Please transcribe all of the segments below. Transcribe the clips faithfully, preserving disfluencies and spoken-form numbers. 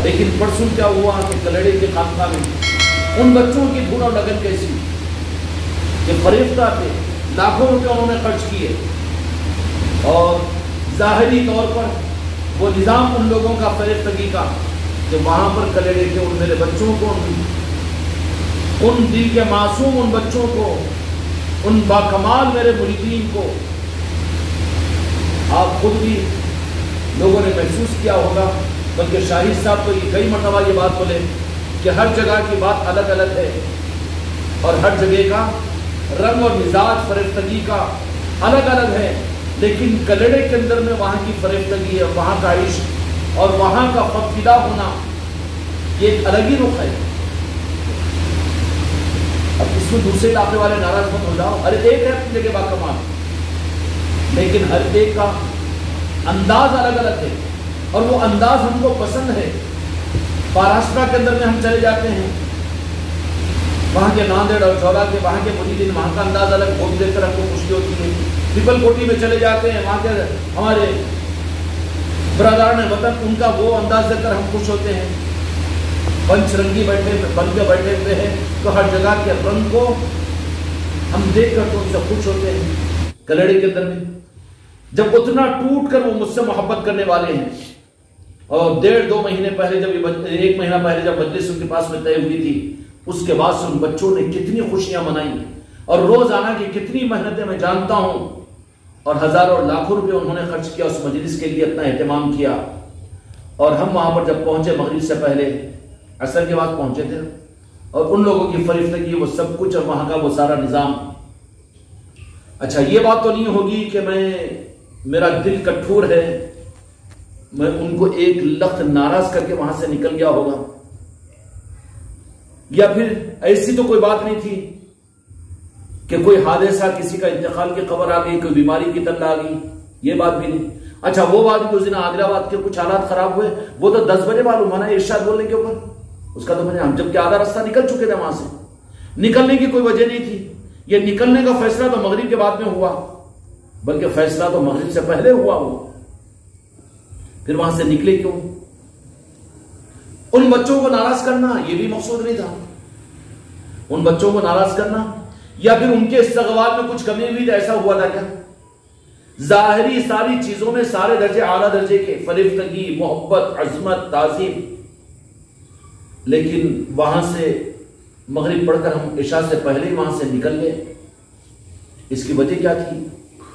لیکن پرسوں کیا ہوا کہ کلڑے کے خانقاہ میں ان بچوں کی دھون اور لگن کیسی کہ فریفتہ تھے، لاکھوں روپے انہوں نے خرچ کیے، اور ظاہری طور پر وہ نظام ان لوگوں کا فریفتگی کا کہ وہاں پر کلڑے کے ان میرے بچوں کو، ان دل کے معصوم ان بچوں کو، ان باکمال میرے مریدین کو، آپ خود بھی لوگوں نے محسوس کیا ہوگا، بلکہ شاہد صاحب تو یہ کئی مرتبہ یہ بات بولے کہ ہر جگہ کی بات الگ الگ ہے، اور ہر جگہ کا رنگ اور مزاج فریفتگی کا الگ الگ ہے، لیکن کلڑے کے اندر میں وہاں کی فریفتگی ہے، وہاں کا عشق اور وہاں کا فدا ہونا، یہ ایک الگ ہی رخ ہے۔ اب اس میں دوسرے علاقے والے ناراض مت ہو جاؤ، ارے ایک ہے اپنی جگہ باکمال، لیکن ہر ایک کا انداز الگ الگ ہے، اور وہ انداز ہم کو پسند ہے۔ مہاراشٹر کے اندر میں ہم چلے جاتے ہیں، وہاں کے ناندیڑ اور جولا کے وہاں کے مریدین، وہاں کا انداز الگ، وہ بھی دیکھ کر ہم کو خوشی ہوتی ہے۔ پیپل کوٹی میں چلے جاتے ہیں، وہاں کے ہمارے برادران وطن، ان کا وہ انداز دیکھ کر ہم خوش ہوتے ہیں۔ پنچ رنگی بیٹھے بن کے بیٹھے ہوئے ہیں، تو ہر جگہ کے رنگ کو ہم دیکھ کر تو ان سے خوش ہوتے ہیں۔ کلڑے کے اندر میں جب اتنا ٹوٹ کر وہ مجھ سے محبت کرنے والے ہیں، اور ڈیڑھ دو مہینے پہلے جب ایک مہینہ پہلے جب مجلس ان کے پاس میں طے ہوئی تھی، اس کے بعد سے ان بچوں نے کتنی خوشیاں منائی، اور روزانہ کی کتنی محنتیں میں جانتا ہوں، اور ہزاروں اور لاکھوں روپے انہوں نے خرچ کیا اس مجلس کے لیے، اتنا اہتمام کیا۔ اور ہم وہاں پر جب پہنچے مغرب سے پہلے، عصر کے بعد پہنچے تھے، اور ان لوگوں کی فریفتگی، وہ سب کچھ، اور وہاں کا وہ سارا نظام۔ اچھا یہ بات تو نہیں ہوگی کہ میں میرا دل کٹھور ہے، میں ان کو ایک لخت ناراض کر کے وہاں سے نکل گیا ہوگا، یا پھر ایسی تو کوئی بات نہیں تھی کہ کوئی حادثہ، کسی کا انتقال کی خبر آ گئی، کوئی بیماری کی طلع آ گئی، یہ بات بھی نہیں۔ اچھا وہ بات بھی اس دن عادل آباد کے کچھ حالات خراب ہوئے، وہ تو دس بجے معلوم ہونا ارشاد بولنے کے اوپر، اس کا تو میں نے ہم جب کہ آدھا راستہ نکل چکے تھے وہاں سے، نکلنے کی کوئی وجہ نہیں تھی۔ یہ نکلنے کا فیصلہ تو مغرب کے بعد میں ہوا، بلکہ فیصلہ تو مغرب سے پہلے ہوا ہوا، پھر وہاں سے نکلے کیوں؟ ان بچوں کو ناراض کرنا یہ بھی مقصود نہیں تھا، ان بچوں کو ناراض کرنا، یا پھر ان کے استقبال میں کچھ کمی ہوئی تو ایسا ہوا تھا کیا؟ ظاہری ساری چیزوں میں سارے درجے اعلیٰ درجے کے، فریفتگی، محبت، عظمت، تعظیم، لیکن وہاں سے مغرب پڑھ کر ہم عشاء سے پہلے ہی وہاں سے نکل گئے۔ اس کی وجہ کیا تھی؟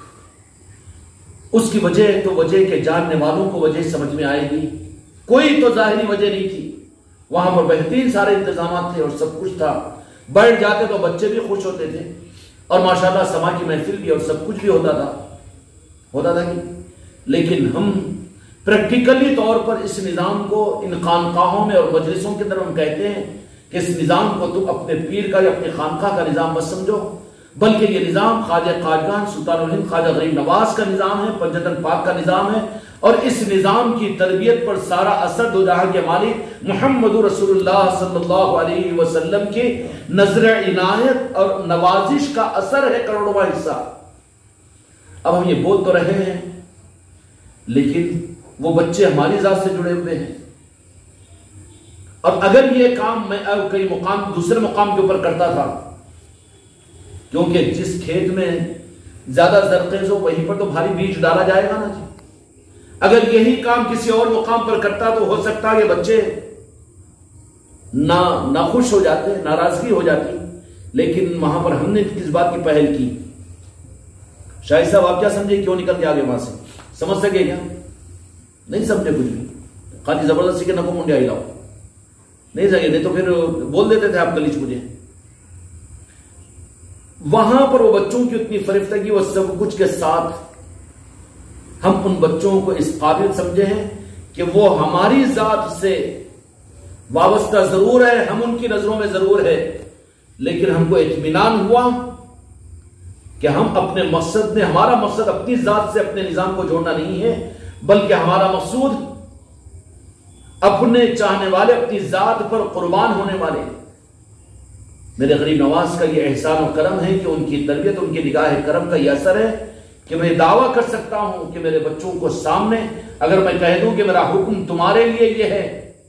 اس کی وجہ تو وجہ کہ جاننے والوں کو وجہ سمجھ میں آئے گی، کوئی تو ظاہری وجہ نہیں تھی، وہاں پر بہترین سارے انتظامات تھے اور سب کچھ تھا، بیٹھ جاتے تو بچے بھی خوش ہوتے تھے، اور ماشاءاللہ سما کی محفل بھی اور سب کچھ بھی ہوتا تھا ہوتا تھا کہ لیکن ہم پریکٹیکلی طور پر اس نظام کو ان خانقاہوں میں اور مجلسوں کے اندر ہم کہتے ہیں کہ اس نظام کو تم اپنے پیر کا یا اپنے خانقاہ کا نظام مت سمجھو، بلکہ یہ نظام خواجہ خواجگان سلطان الہند خواجہ غریب نواز کا نظام ہے، پنجتن پاک کا نظام ہے، اور اس نظام کی تربیت پر سارا اثر دو جہاں کے مالک محمد رسول اللہ صلی اللہ علیہ وسلم کی نظر عنایت اور نوازش کا اثر ہے، کروڑواں حصہ۔ اب ہم یہ بول تو رہے ہیں، لیکن وہ بچے ہماری ذات سے جڑے ہوئے ہیں، اور اگر یہ کام میں کئی مقام دوسرے مقام کے اوپر کرتا تھا، کیونکہ جس کھیت میں زیادہ زرخیز ہو وہیں پر تو بھاری بیج ڈالا جائے گا نا جی، اگر یہی کام کسی اور مقام پر کرتا تو ہو سکتا ہے کہ بچے نہ ناخوش ہو جاتے، ناراضگی ہو جاتی، لیکن وہاں پر ہم نے کس بات کی پہل کی؟ شاہد صاحب آپ کیا سمجھے کیوں نکل کے آگے وہاں سے؟ سمجھ سکے کیا؟ نہیں سمجھے کچھ بھی، خالی زبردستی کے نکو منڈیا ہلاؤ، نہیں سکے، نہیں تو پھر بول دیتے تھے آپ گلیچ مجھے۔ وہاں پر وہ بچوں کی اتنی فریفتگی وہ سب کچھ کے ساتھ ہم ان بچوں کو اس قابل سمجھے ہیں کہ وہ ہماری ذات سے وابستہ ضرور ہے، ہم ان کی نظروں میں ضرور ہے، لیکن ہم کو اطمینان ہوا کہ ہم اپنے مقصد میں، ہمارا مقصد اپنی ذات سے اپنے نظام کو جوڑنا نہیں ہے، بلکہ ہمارا مقصود اپنے چاہنے والے، اپنی ذات پر قربان ہونے والے میرے غریب نواز کا یہ احسان و کرم ہے کہ ان کی تربیت، ان کی نگاہ کرم کا یہ اثر ہے کہ میں دعویٰ کر سکتا ہوں کہ میرے بچوں کو سامنے اگر میں کہہ دوں کہ میرا حکم تمہارے لیے یہ ہے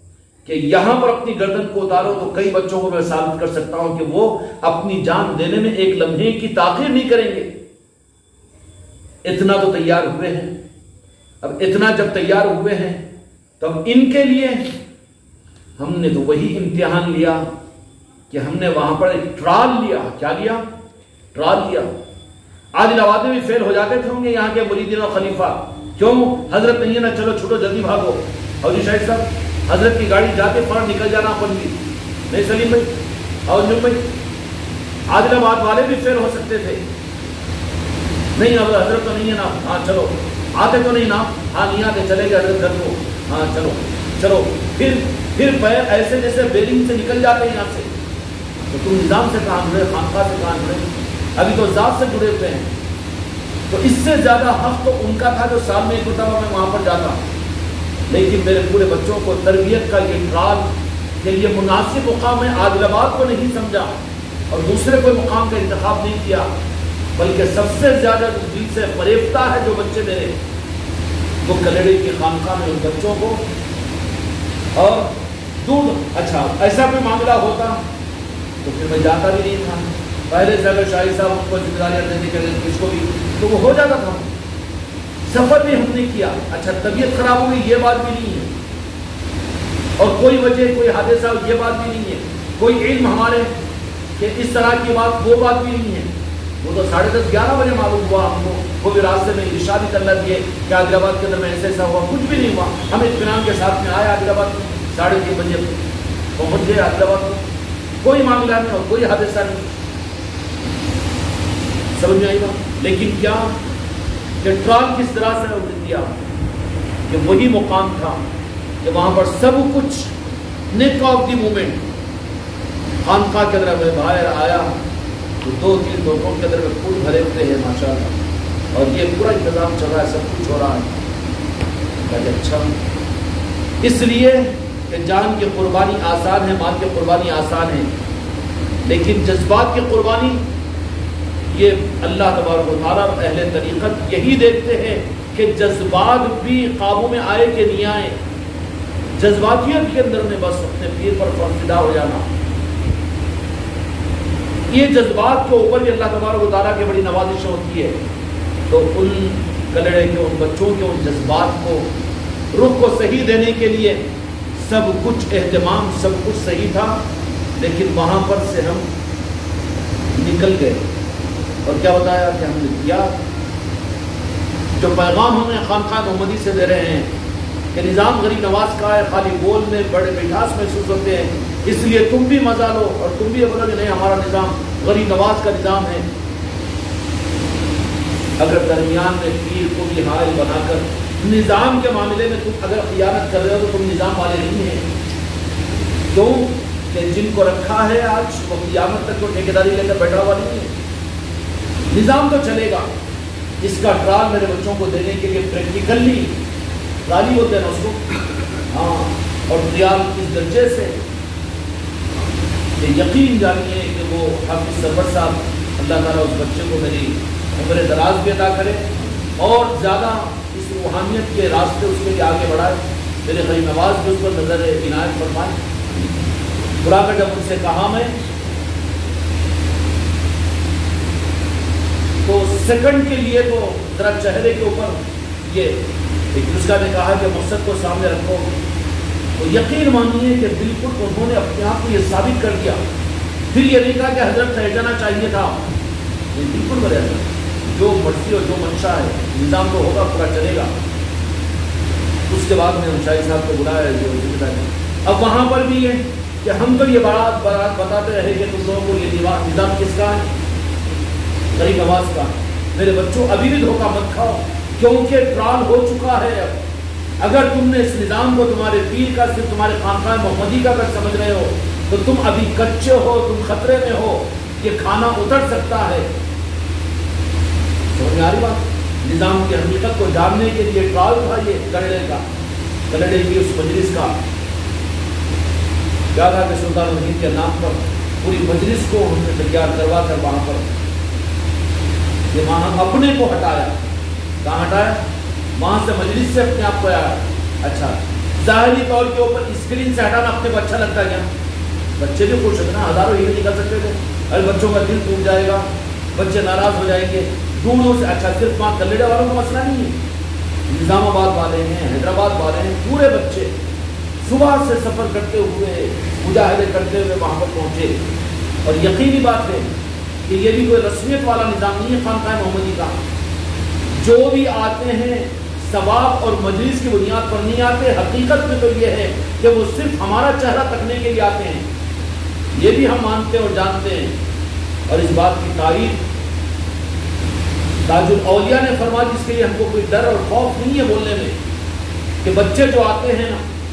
کہ یہاں پر اپنی گردن کو اتارو تو کئی بچوں کو میں ثابت کر سکتا ہوں کہ وہ اپنی جان دینے میں ایک لمحے کی تاخیر نہیں کریں گے. اتنا تو تیار ہوئے ہیں. اب اتنا جب تیار ہوئے ہیں تو اب ان کے لیے ہم نے تو وہی امتحان لیا کہ ہم نے وہاں پر ایک ٹرال لیا. کیا لیا؟ ٹرال لیا. عادل آباد میں بھی فیل ہو جاتے تھے ہوں گے یہاں کے مریدین و خلیفہ. کیوں؟ حضرت نہیں ہے نا، چلو چھوٹو جلدی بھاگو. اور جی شاہد صاحب حضرت کی گاڑی جاتے فوراً نکل جانا اپن بھی. نہیں سلیم بھائی اور انجم بھائی، عادل آباد والے بھی فیل ہو سکتے تھے. نہیں اب حضرت تو نہیں ہے نا، ہاں چلو. آتے تو نہیں نا، ہاں نہیں آتے، چلے گئے حضرت گھر کو، ہاں چلو چلو. پھر پھر پیر ایسے جیسے بیرنگ سے نکل جاتے ہیں یہاں سے. تو تم نظام سے کہاں جڑے، خانقاہ سے کہاں جڑے، ابھی تو ذات سے جڑے ہوئے ہیں. تو اس سے زیادہ حق تو ان کا تھا جو سال میں ایک مرتبہ میں وہاں پر جاتا. لیکن میرے پورے بچوں کو تربیت کا یہ ٹرال کے لیے مناسب مقام ہے عادل آباد کو نہیں سمجھا اور دوسرے کوئی مقام کا انتخاب نہیں کیا، بلکہ سب سے زیادہ جو دل سے فریفتہ ہے جو بچے میرے، وہ کلیڑے کی خانقاہ میں ان بچوں کو. اور دودھ، اچھا ایسا کوئی معاملہ ہوتا تو پھر میں جاتا بھی نہیں تھا. پہلے سے اگر شاہی صاحب ان کو ذمہ داریاں دینے کے لیے اس کو بھی تو وہ ہو جاتا تھا. سفر بھی ہم نے کیا. اچھا طبیعت خراب ہوئی یہ بات بھی نہیں ہے، اور کوئی وجہ کوئی حادثہ یہ بات بھی نہیں ہے، کوئی علم ہمارے کہ اس طرح کی بات وہ بات بھی نہیں ہے. وہ تو ساڑھے دس گیارہ بجے معلوم ہوا ہم کو. وہ بھی راستے میں ارشاد بھی اللہ دیے کہ عادل آباد کے اندر میں ایسے ایسا ہوا. کچھ بھی نہیں ہوا. ہم اطمینان کے ساتھ میں آئے عادل آباد میں، ساڑھے تین بجے پہنچ گئے عادل آباد میں. کوئی معاملہ نہیں اور کوئی حادثہ نہیں. سمجھ میں آئی بات؟ لیکن کیا کہ ٹرال کس طرح سے دیا کہ وہی مقام تھا کہ وہاں پر سب کچھ نیک آف دی مومنٹ. خانقاہ کے اندر میں باہر آیا تو دو تین لوگوں کے اندر میں پھول بھرے ہوتے ہیں ماشاءاللہ، اور یہ پورا انتظام چل رہا ہے، سب کچھ ہو رہا ہے. اچھا اس لیے کہ جان کی قربانی آسان ہے، مال کی قربانی آسان ہے، لیکن جذبات کی قربانی یہ اللہ تبارک و تعالیٰ اور اہل طریقت یہی دیکھتے ہیں کہ جذبات بھی قابو میں آئے کہ نہیں آئے. جذباتیت کے اندر میں بس اپنے پیر پر فدا ہو جانا، یہ جذبات کے اوپر بھی اللہ تبارک و تعالیٰ کی بڑی نوازش ہوتی ہے. تو ان کلڑے کے ان بچوں کے ان جذبات کو رخ کو صحیح دینے کے لیے سب کچھ اہتمام سب کچھ صحیح تھا، لیکن وہاں پر سے ہم نکل گئے. اور کیا بتایا کہ ہم نے کیا جو پیغام ہمیں خانقاہ محمدی سے دے رہے ہیں کہ نظام غریب نواز کا ہے، خالی بول میں بڑے مٹھاس محسوس ہوتے ہیں، اس لیے تم بھی مزہ لو اور تم بھی بولو کہ نہیں ہمارا نظام غریب نواز کا نظام ہے. اگر درمیان میں پیر کو بھی حائل بنا کر نظام کے معاملے میں تم اگر خیانت کر رہے ہو تو تم نظام والے نہیں ہیں. کیوں کہ جن کو رکھا ہے آج وہ قیامت تک تو ٹھیکیداری لے کر بیٹھا ہوا نہیں ہے. نظام تو چلے گا. اس کا ٹرال میرے بچوں کو دینے کے لیے پریکٹیکلی رالی ہوتے ہیں نا اس کو، ہاں، اور ٹریال اس درجے سے کہ یقین جانیے کہ وہ حافظ سرور صاحب اللہ تعالیٰ اس بچے کو میری عمر دراز بھی عطا کرے اور زیادہ اس روحانیت کے راستے اس کے لیے آگے بڑھائے. میرے غریب نواز بھی اس پر نظر عنایت فرمائے. برا کر جب ان سے کہا میں تو سیکنڈ کے لیے تو ذرا چہرے کے اوپر یہ ایک نسخہ نے کہا کہ مقصد کو سامنے رکھو، تو یقین مانیے کہ بالکل انہوں نے اپنے آپ کو یہ ثابت کر دیا. پھر یہ نہیں کہا کہ حضرت ٹھہر جانا چاہیے تھا، یہ بالکل بڑھیا تھا. جو مرضی اور جو منشا ہے نظام تو ہوگا، پورا چلے گا. اس کے بعد میں شاہی صاحب کو بلایا جو ذمہ داری. اب وہاں پر بھی یہ کہ ہم تو یہ بات بات بتاتے رہے کہ تم لوگوں کو یہ نظام کس کا ہے؟ غریب نواز کا. میرے بچوں ابھی بھی دھوکہ مت کھاؤ کیونکہ ٹرال ہو چکا ہے. اب اگر تم نے اس نظام کو تمہارے پیر کا صرف تمہارے خانقاہ محمدی کا اگر سمجھ رہے ہو تو تم ابھی کچے ہو، تم خطرے میں ہو، یہ کھانا اتر سکتا ہے. سمجھ میں آ رہی بات؟ نظام کی حقیقت کو جاننے کے لیے ٹرال تھا یہ کلڑے کا، کلڑے کی اس مجلس کا. کیا تھا کہ سلطان وحید کے نام پر پوری مجلس کو ہم نے تیار کروا کر وہاں پر یہ وہاں اپنے کو ہٹایا. کہاں ہٹایا؟ وہاں سے مجلس سے اپنے آپ کو آیا. اچھا ظاہری طور کے اوپر اسکرین سے ہٹانا اپنے کو اچھا لگتا ہے کیا؟ بچے بھی خوش ہوتے نا، ہزاروں ہی نکل سکتے تھے، ارے بچوں کا دل ٹوٹ جائے گا، بچے ناراض ہو جائیں گے دور دور سے. اچھا صرف وہاں کلیڈا والوں کا مسئلہ نہیں ہے، نظام آباد والے ہیں، حیدرآباد والے ہیں، پورے بچے صبح سے سفر کرتے ہوئے مجاہدے کرتے ہوئے وہاں پر پہنچے. اور یقینی بات ہے کہ یہ بھی کوئی رسمیت والا نظام نہیں ہے خانقاہ محمدی کا. جو بھی آتے ہیں ثواب اور مجلس کی بنیاد پر نہیں آتے، حقیقت میں تو یہ ہے کہ وہ صرف ہمارا چہرہ تکنے کے لیے آتے ہیں. یہ بھی ہم مانتے اور جانتے ہیں. اور اس بات کی تائید تاج الاولیاء نے فرمایا، جس کے لیے ہم کو کوئی ڈر اور خوف نہیں ہے بولنے میں، کہ بچے جو آتے ہیں نا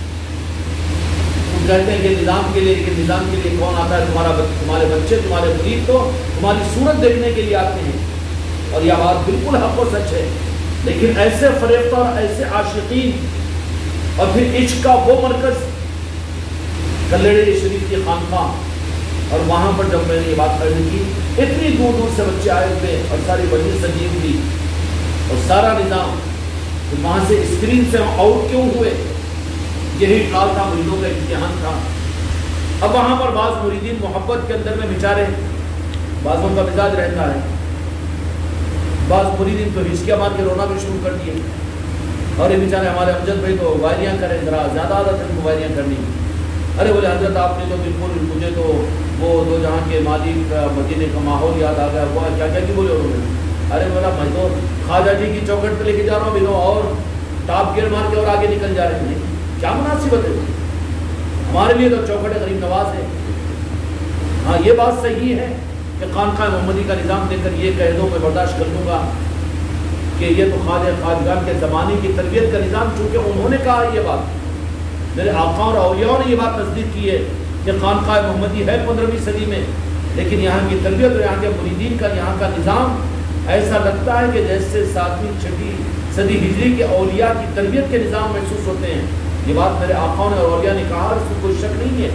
وہ کہتے ہیں کہ نظام کے لیے، کہ نظام کے لیے کون آتا ہے؟ تمہارا تمہارے بچے، تمہارے مرید تو تمہاری صورت دیکھنے کے لیے آتے ہیں. اور یہ بات بالکل حق و سچ ہے. لیکن ایسے فریفتہ اور ایسے عاشقین اور پھر عشق کا وہ مرکز کلیڑے شریف کی خانقاہ، اور وہاں پر جب میں نے یہ بات کرنے کی، اتنی دور دور سے بچے آئے ہوئے اور ساری وجہ سجیو تھی اور سارا نظام، تو وہاں سے اسکرین سے آؤٹ کیوں ہوئے؟ یہی حال تھا، مریدوں کا امتحان تھا. اب وہاں پر بعض مریدین محبت کے اندر میں بیچارے، بعضوں کا مزاج رہتا ہے، بعض مریدین تو ہچکیاں مار کے رونا بھی شروع کر دیے. اور یہ بیچارے ہمارے امجد بھائی تو وائریاں کریں، ذرا زیادہ عادت ہے وائریاں کرنی. ارے بولے حضرت آپ نے تو بالکل مجھے تو وہ دو جہاں کے مالک مدینے کا ماحول یاد آ گیا. ہوا کیا کیا کی بولے انہوں نے؟ ارے بولا میں تو خواجہ جی کی چوکھٹ پہ لے کے جا رہا ہوں بھی، اور ٹاپ گیئر مار کے اور آگے نکل جا رہے ہیں. کیا مناسبت ہے؟ ہمارے لیے تو چوکھٹ غریب نواز ہے. ہاں یہ بات صحیح ہے کہ خانقاہ محمدی کا نظام دیکھ کر یہ کہہ دو میں برداشت کر لوں گا کہ یہ تو خواجہ خواجگان کے زمانے کی تربیت کا نظام، چونکہ انہوں نے کہا یہ بات، میرے آقا اور اولیاء نے یہ بات تصدیق کی ہے کہ خانقاہ محمدی ہے پندرہویں صدی میں، لیکن یہاں کی تربیت اور یہاں کے مریدین کا، یہاں کا نظام ایسا لگتا ہے کہ جیسے ساتویں چھٹی صدی ہجری کے اولیاء کی تربیت کے نظام محسوس ہوتے ہیں. یہ بات میرے آقا نے اور اولیاء نے کہا، اس میں کوئی شک نہیں ہے.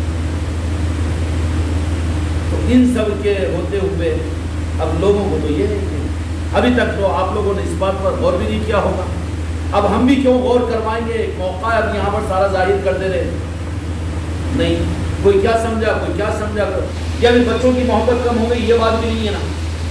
تو ان سب کے ہوتے ہوئے اب لوگوں کو تو یہ نہیں ہے، ابھی تک تو آپ لوگوں نے اس بات پر غور بھی نہیں کیا ہوگا. اب ہم بھی کیوں غور کروائیں گے؟ ایک موقع ہے، اب یہاں پر سارا ظاہر کر دے رہے نہیں. کوئی کیا سمجھا، کوئی کیا سمجھا، یا پھر بچوں کی محبت کم ہو گئی، یہ بات بھی نہیں ہے نا.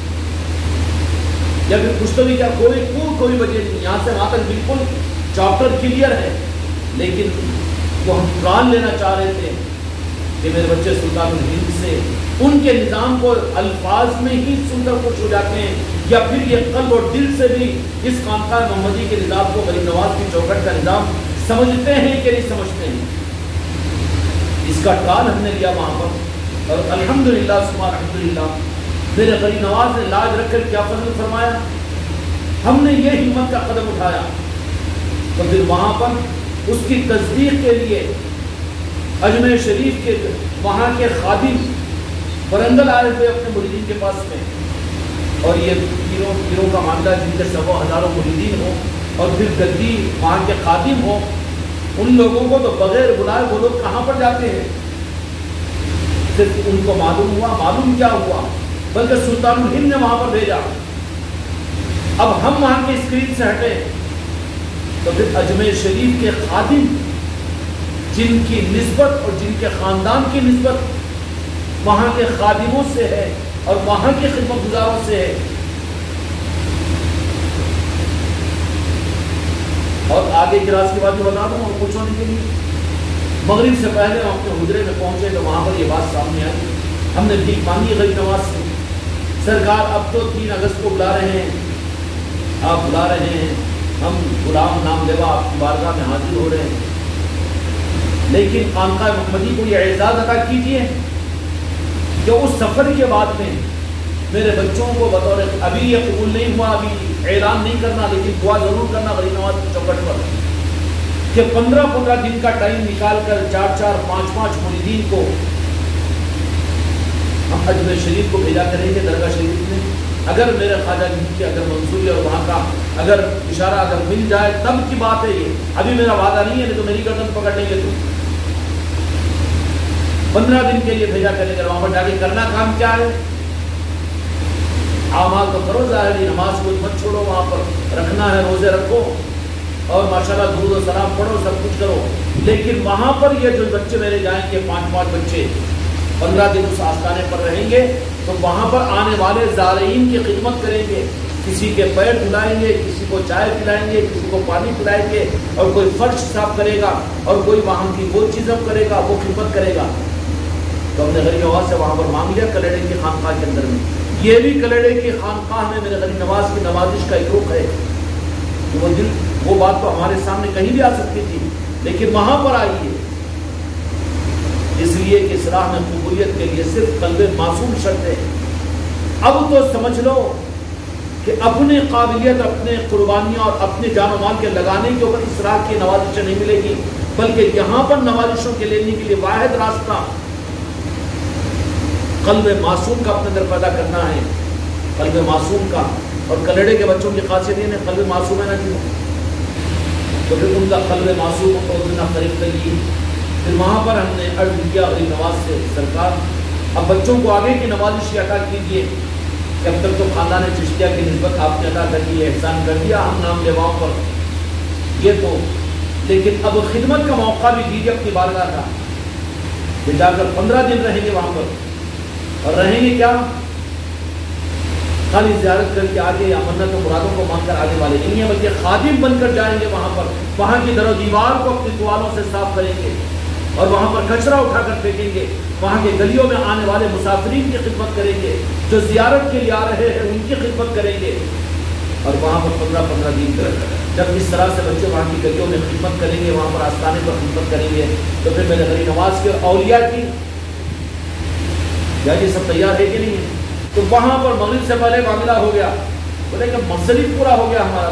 یا پھر کچھ تو بھی کیا، کوئی کوئی کوئی وجہ نہیں. یہاں سے وہاں تک بالکل چاپٹر کلیئر ہے. لیکن جو ہم قرآن لینا چاہ رہے تھے کہ میرے بچے سلطان الہند سے ان کے نظام کو الفاظ میں ہی سن کر خوش ہو جاتے ہیں، یا پھر یہ قلب اور دل سے بھی اس خانقاہ محمدی کے نظام کو غریب نواز کی چوکھٹ کا نظام سمجھتے ہیں کہ نہیں سمجھتے ہیں. اس کا ٹال ہم نے لیا وہاں پر. اور الحمدللہ ثم الحمدللہ میرے غریب نواز نے لاج رکھ کر کیا فضل فرمایا، ہم نے یہ ہمت کا قدم اٹھایا. تو پھر وہاں پر اس کی تصدیق کے لیے اجمیر شریف کے وہاں کے خادم برندل آئے ہوئے اپنے مریدین کے پاس میں. اور یہ پیروں پیروں کا معاملہ جن کے سو ہزاروں مریدین ہوں اور پھر گدی وہاں کے خادم ہوں، ان لوگوں کو تو بغیر بلائے وہ لوگ کہاں پر جاتے ہیں؟ صرف ان کو معلوم ہوا، معلوم کیا ہوا، بلکہ سلطان الہند نے وہاں پر بھیجا. اب ہم وہاں کے اسکرین سے ہٹے تو پھر اجمیر شریف کے خادم جن کی نسبت اور جن کے خاندان کی نسبت وہاں کے خادموں سے ہے اور وہاں کے خدمت گزاروں سے ہے. اور آگے کی راز کی بات بتا دوں اور کچھ ہونے کے لیے مغرب سے پہلے ہم اپنے حجرے میں پہنچے تو وہاں پر یہ بات سامنے آئی. ہم نے بھیک مانگی غریب نواز سے، سرکار اب تو تین اگست کو بلا رہے ہیں، آپ بلا رہے ہیں، ہم غلام نام لیوا آپ کی بارگاہ میں حاضر ہو رہے ہیں، لیکن خانقاہ محمدی کو یہ اعزاز عطا کیجیے کہ اس سفر کے بعد میں میرے بچوں کو بطور، ابھی یہ قبول نہیں ہوا، ابھی اعلان نہیں کرنا، لیکن دعا ضرور کرنا غریب نواز کی چوکھٹ پر کہ پندرہ پندرہ دن کا ٹائم نکال کر چار چار پانچ پانچ مریدین کو ہم اجمیر شریف کو بھیجا کریں گے درگاہ شریف میں. اگر میرے خواجہ جی کی اگر منظوری اور وہاں کا اگر اشارہ اگر مل جائے تب کی بات ہے. یہ ابھی میرا وعدہ نہیں ہے، نہیں تو میری گردن پکڑ لیں گے. تو پندرہ دن کے لیے بھیجا کریں گے. وہاں پر جا کے کرنا کام کیا ہے؟ اعمال تو کرو، ظاہری نماز کو مت چھوڑو، وہاں پر رکھنا ہے، روزے رکھو، اور ماشاءاللہ درود و سلام پڑھو، سب کچھ کرو، لیکن وہاں پر یہ جو بچے میرے جائیں گے، پانچ پانچ بچے پندرہ دن اس آستانے پر رہیں گے، تو وہاں پر آنے والے زائرین کی خدمت کریں گے، کسی کے پیر دھلائیں گے، کسی کو چائے پلائیں گے، کسی کو پانی پلائیں گے، اور کوئی فرش صاف کرے گا، اور کوئی وہاں کی وہ چیزیں کرے گا، وہ خدمت کرے گا۔ تو ہم نے غریب نواز سے وہاں پر مانگ لیا کلیڑے کی خانقاہ کے اندر میں، یہ بھی کلیڑے کی خانقاہ میں میرے غریب نواز کی نوازش کا ایک رخ ہے کہ وہ دل وہ بات تو ہمارے سامنے کہیں بھی آ سکتی تھی، لیکن وہاں پر آئی ہے، اس لیے کہ اصلاح میں قبولیت کے لیے صرف قلب معصوم شرط ہے۔ اب تو سمجھ لو کہ اپنے قابلیت، اپنے قربانیاں اور اپنے جان و مال کے لگانے کے اوپر اصلاح کی نوازشیں نہیں ملے گی، بلکہ یہاں پر نوازشوں کے لینے کے لیے واحد راستہ قلب معصوم کا اپنے اندر پیدا کرنا ہے، قلب معصوم کا۔ اور کلیڑے کے بچوں کی خاصیت یہ ہے قلب معصوم ہے نا جی، تو پھر ان کا قلب معصوم کو اتنا قریب کریے۔ پھر وہاں پر ہم نے عرض کیا غریب نواز سے، سرکار اب بچوں کو آگے کی نوازش عطا کیجیے، کہ اب تک تو خاندان چشتیہ کی نسبت آپ نے عطا کر دی ہے، احسان کر دیا ہم نام لیواؤں پر، یہ تو لیکن اب خدمت کا موقع بھی دیجیے اپنی بارگاہ کا، کہ جا کر پندرہ دن رہیں گے وہاں پر، اور رہیں گے کیا خالی زیارت کر کے آگے یا منت و مرادوں کو مانگ کر آگے والے نہیں ہیں، بلکہ خادم بن کر جائیں گے وہاں پر، وہاں کی در و دیوار کو اپنے توالوں سے صاف کریں گے، اور وہاں پر کچرا اٹھا کر پھینکیں گے، وہاں کے گلیوں میں آنے والے مسافرین کی خدمت کریں گے، جو زیارت کے لیے آ رہے ہیں ان کی خدمت کریں گے، اور وہاں پر پندرہ پندرہ دن تک جب اس طرح سے بچے وہاں کی گلیوں میں خدمت کریں گے، وہاں پر آستانے پر خدمت کریں گے، تو پھر میرے غریب نواز کے اولیاء کی یا یہ سب تیار ہے کہ نہیں ہے؟ تو وہاں پر مغرب سے پہلے معاملہ ہو گیا، بولے کہ مقصد ہی پورا ہو گیا ہمارا،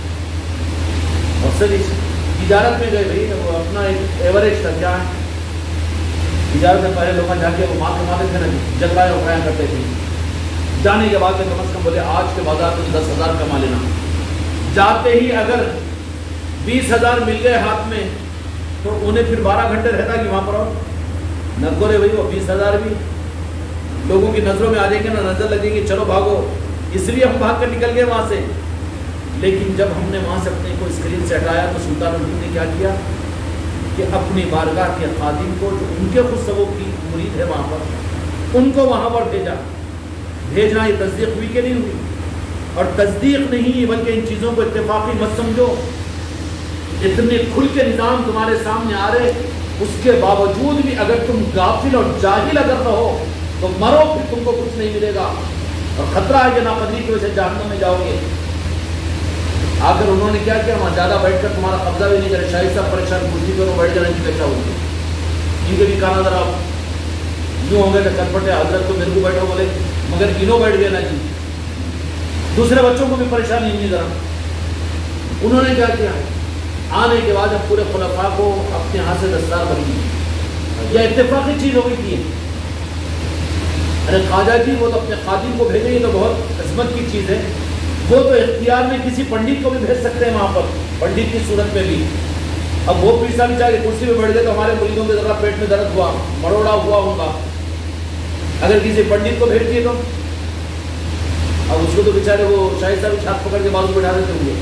مقصد ہی تجارت میں گئے بھائی، وہ اپنا ایک ایوریج تھا، کیا ہے تجارت میں پہلے لوگ جا کے وہ ماں کماتے تھے نا، جتائے اٹھایا کرتے تھے، جانے کے بعد میں کم از کم بولے آج کے بازار میں دس ہزار کما لینا، جاتے ہی اگر بیس ہزار مل گئے ہاتھ میں تو انہیں پھر بارہ گھنٹے رہتا کہ وہاں پر آؤ نہ گورے بھائی، وہ بیس ہزار بھی لوگوں کی نظروں میں آ جائیں گے نا، نظر لگیں گے، چلو بھاگو، اس لیے ہم بھاگ کر نکل گئے وہاں سے۔ لیکن جب ہم نے وہاں سے اپنے کو اسکرین سے ہٹایا تو سلطان الدین نے کیا کیا کہ اپنی بارگاہ کے خادم کو جو ان کے خود سبوں کی مرید ہے وہاں پر، ان کو وہاں پر بھیجا۔ بھیجنا یہ تصدیق ہوئی کہ نہیں ہوئی؟ اور تصدیق نہیں بلکہ ان چیزوں کو اتفاقی مت سمجھو، اتنے کھل کے نظام تمہارے سامنے آ رہے، اس کے باوجود بھی اگر تم غافل اور جاہل اگر رہو تو مرو، پھر تم کو کچھ نہیں ملے گا، اور خطرہ ہے کہ ناقدری کی وجہ سے جہنم میں جاؤ گے۔ آ کر انہوں نے کیا کیا، وہاں زیادہ بیٹھ کر تمہارا قبضہ بھی نہیں کرے، شاہد صاحب پریشان کرسی پہ بیٹھ جانے کی پیچھا ہوتی ان کے بھی کہا ذرا یوں ہوں گے تو کٹپٹے حضرت تو میرے کو بیٹھو، بولے مگر انہوں بیٹھ گئے نا جی، دوسرے بچوں کو بھی پریشانی نہیں ذرا۔ انہوں نے کیا کیا، آنے کے بعد اب پورے خلفاء کو اپنے ہاتھ سے دستار بنی، یہ اتفاقی چیز ہو گئی تھی۔ ارے خواجہ جی وہ تو اپنے خادم کو بھیجیں، یہ تو بہت عظمت کی چیز ہے، وہ تو اختیار میں کسی پنڈت کو بھی بھیج سکتے ہیں وہاں پر، پنڈت کی صورت میں بھی۔ اب وہ پیسہ بھی چاہے کرسی پہ بیٹھ گئے تو ہمارے مریدوں کے ذرا پیٹ میں درد ہوا، مروڑا ہوا ہوگا، اگر کسی پنڈت کو بھیج دیے تو اب اس کو تو بیچارے وہ شاہد صاحب چھاپ پکڑ کے بازو بٹھا دیتے ہوں گے۔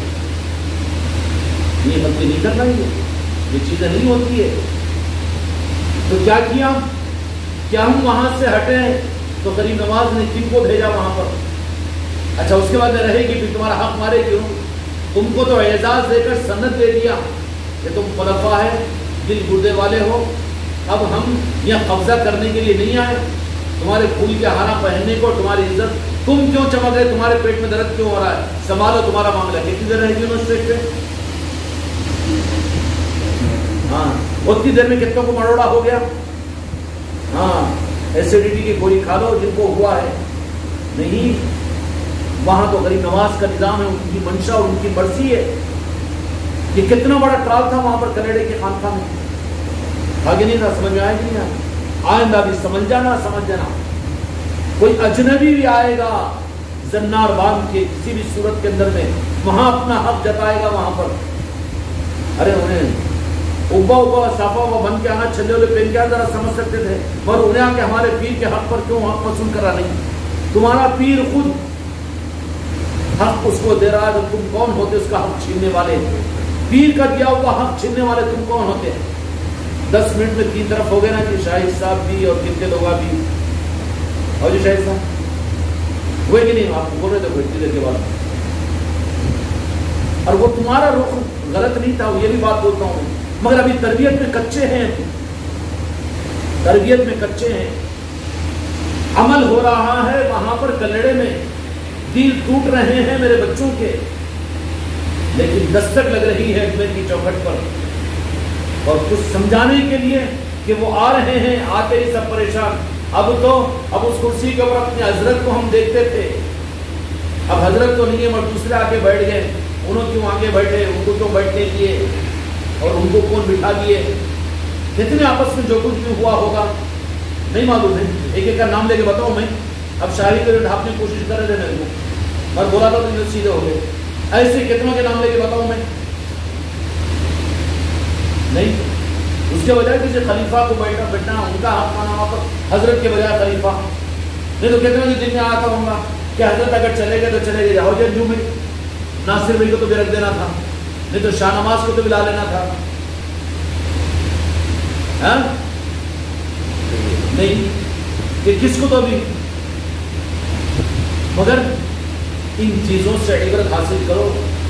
یہ غلطی نہیں کرنا، یہ چیزیں نہیں ہوتی ہے۔ تو کیا کیا، کیا ہم وہاں سے ہٹے تو غریب نواز نے کن کو بھیجا وہاں پر؟ اچھا اس کے بعد میں رہے گی پھر تمہارا حق مارے کیوں؟ تم کو تو اعزاز دے کر سند دے دیا کہ تم خلفاء ہے، دل گردے والے ہو، اب ہم یہاں قبضہ کرنے کے لیے نہیں آئے، تمہارے پھول کے ہارا پہننے کو، تمہاری عزت، تم کیوں چمک رہے، تمہارے پیٹ میں درد کیوں ہو رہا ہے، سنبھالو تمہارا معاملہ۔ کتنی دیر رہے گی انہوں اسٹیج پہ؟ ہاں اتنی دیر میں کتنوں کو مروڑا ہو گیا؟ ہاں ایسیڈیٹی کی گولی کھا لو جن کو ہوا ہے، نہیں وہاں تو غریب نواز کا نظام ہے، ان کی منشا اور ان کی مرضی ہے۔ یہ کتنا بڑا ٹرال تھا وہاں پر کلیڑے کے خانقاہ میں، آگے نہیں تھا، سمجھ میں آئے گی نہیں؟ آئندہ بھی سمجھ جانا، سمجھ جانا، کوئی اجنبی بھی آئے گا زنار باندھ کے کسی بھی صورت کے اندر میں، وہاں اپنا حق جتائے گا وہاں پر۔ ارے انہیں اوبا اوبا صافا ہوا بن کے آنا، چھلے والے پہن کے ذرا سمجھ سکتے تھے، مگر انہیں آ کے ہمارے پیر کے حق پر کیوں حق وصول کرا نہیں؟ تمہارا پیر خود حق اس کو دے رہا ہے تو تم کون ہوتے اس کا حق چھیننے والے؟ پیر کا دیا ہوا حق چھیننے والے تم کون ہوتے ہیں؟ دس منٹ میں تین طرف ہو گئے نا کہ شاہد صاحب بھی اور کتنے لوگ بھی اور جو شاہد صاحب ہوئے کہ نہیں؟ آپ بول رہے تھے اتنی دیر کے بعد. اور وہ تمہارا رخ غلط نہیں تھا، یہ بھی بات بولتا ہوں، مگر ابھی تربیت میں کچے ہیں، تربیت میں کچے ہیں. عمل ہو رہا ہے وہاں پر کلڑے میں، دل ٹوٹ رہے ہیں میرے بچوں کے، لیکن دستک لگ رہی ہے اجمیر کی چوکھٹ پر، اور کچھ سمجھانے کے لیے کہ وہ آ رہے ہیں، آتے ہی سب پریشان. اب تو اب اس کرسی کے اوپر اپنے حضرت کو ہم دیکھتے تھے، اب حضرت تو نہیں ہے مگر دوسرے آ کے بیٹھ گئے. انہوں کیوں آگے بیٹھے، ان کو کیوں بیٹھنے دیے اور ان کو کون بٹھا دیے؟ کتنے آپس میں جو کچھ بھی ہوا ہوگا نہیں معلوم ہے. ایک ایک کا نام لے کے بتاؤں میں؟ اب شاعری کو ڈھانپنے کی کوشش کر رہے تھے میرے کو، اور بولا تھا تو یہ سیدھے ہو گئے. ایسے کتنوں کے نام لے کے بتاؤں میں؟ نہیں. اس کے بجائے کسی خلیفہ کو بیٹھا بیٹھنا ان کا حق مانا وہاں پر، حضرت کے بجائے خلیفہ. نہیں تو کتنے کے دن میں آیا تھا ہوں گا کہ حضرت اگر چلے گئے تو چلے گئے، جاؤ جن میں ناصر بھائی کو تو بھی رکھ دینا تھا، نہیں تو شاہ نواز کو تو بھی لا لینا تھا. ہاں نہیں کہ کس کو تو بھی. مگر ان چیزوں سے عبرت حاصل کرو.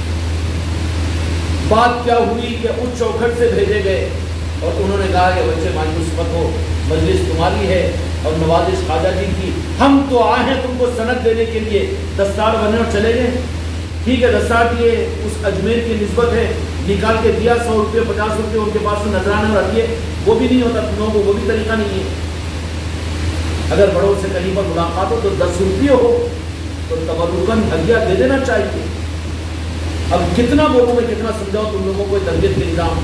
بات کیا ہوئی کہ اس چوکھٹ سے بھیجے گئے اور انہوں نے کہا کہ بچے مایوس مت ہو، مجلس تمہاری ہے اور نوازش خواجہ جی کی، ہم تو آئے ہیں تم کو سند دینے کے لیے. دستار بنے اور چلے گئے. ٹھیک ہے دستار دیے، اس اجمیر کی نسبت ہے، نکال کے دیا سو روپے پچاس روپے ان کے پاس سے نذرانے اور ہدیے، وہ بھی نہیں ہوتا تم لوگوں کو، وہ بھی طریقہ نہیں ہے. اگر بڑوں سے کہیں پر ملاقات ہو تو دس روپے ہو تو تبرکاً ہدیہ دے دینا چاہیے. اب کتنا بولوں میں، کتنا سمجھاؤں تم لوگوں کو تربیت کے نظام.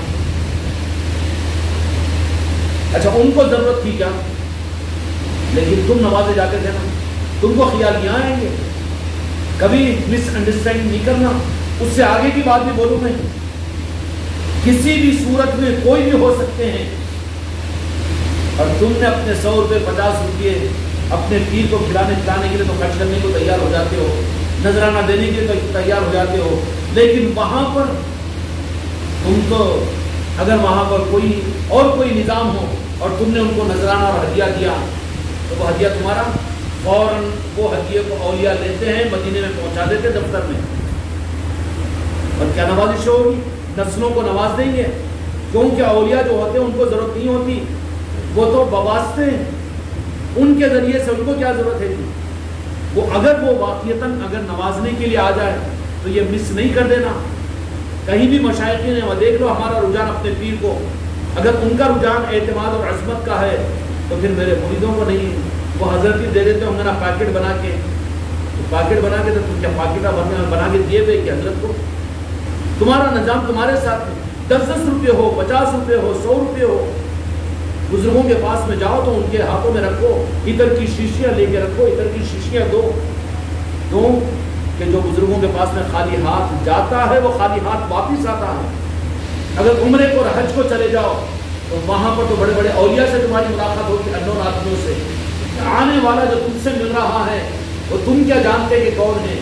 اچھا ان کو ضرورت تھی کیا؟ لیکن تم نوازے جاتے تھے نا، تم کو خیال یہاں آئیں گے. کبھی مس انڈرسٹینڈ نہیں کرنا. اس سے آگے کی بات بھی بولوں میں، کسی بھی صورت میں کوئی بھی ہو سکتے ہیں، اور تم نے اپنے سو روپے پچاس روپے اپنے پیر کو کھلانے کھلانے کے لیے تو خرچ کرنے کو تیار ہو جاتے ہو، نذرانہ دینے کے لیے تو تیار ہو جاتے ہو. لیکن وہاں پر تم تو اگر وہاں پر کوئی اور کوئی نظام ہو اور تم نے ان کو نذرانہ اور ہدیہ دیا تو وہ ہدیہ تمہارا فوراً وہ ہدیے کو اولیاء لیتے ہیں، مدینے میں پہنچا دیتے دفتر میں. اور کیا نوازش ہوگی؟ نسلوں کو نواز دیں گے، کیونکہ اولیاء جو ہوتے ہیں ان کو ضرورت نہیں ہوتی، وہ تو بواسطے ہیں، ان کے ذریعے سے ان کو کیا ضرورت ہے جی. وہ اگر وہ واقعتاً اگر نوازنے کے لیے آ جائے تو یہ مس نہیں کر دینا. کہیں بھی مشائخین ہیں وہ دیکھ لو ہمارا رجحان اپنے پیر کو، اگر ان کا رجحان اعتماد اور عظمت کا ہے تو پھر میرے مریدوں کو نہیں. وہ حضرت ہی دے دیتے ہوں گے نا پیکٹ بنا کے، تو پیکٹ بنا کے تو تم کیا پاکٹہ بنا کے دیے ہوئے کہ حضرت کو؟ تمہارا نظام تمہارے ساتھ دس دس روپے ہو، پچاس روپے ہو، سو روپے ہو، بزرگوں کے پاس میں جاؤ تو ان کے ہاتھوں میں رکھو، عطر کی شیشیاں لے کے رکھو، عطر کی شیشیاں دو دو کہ جو بزرگوں کے پاس میں خالی ہاتھ جاتا ہے وہ خالی ہاتھ واپس آتا ہے. اگر عمرے کو اور حج کو چلے جاؤ تو وہاں پر تو بڑے بڑے اولیاء سے تمہاری ملاقات ہوگی، انور آدمیوں سے. آنے والا جو تم سے مل رہا ہے وہ تم کیا جانتے کہ کون ہے؟